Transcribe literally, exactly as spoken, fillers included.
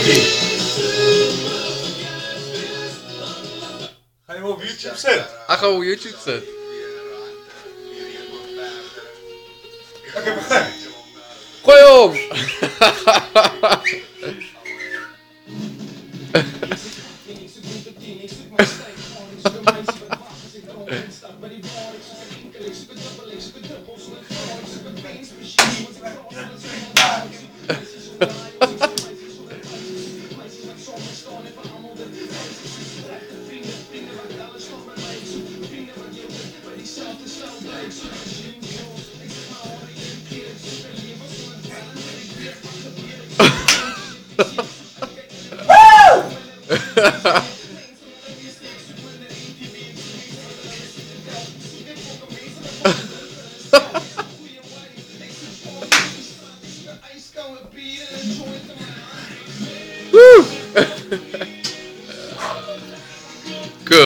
Ga je hem op YouTube zetten? Hij gaat op YouTube zetten. Oké, begrijp. Gooi om! Woo!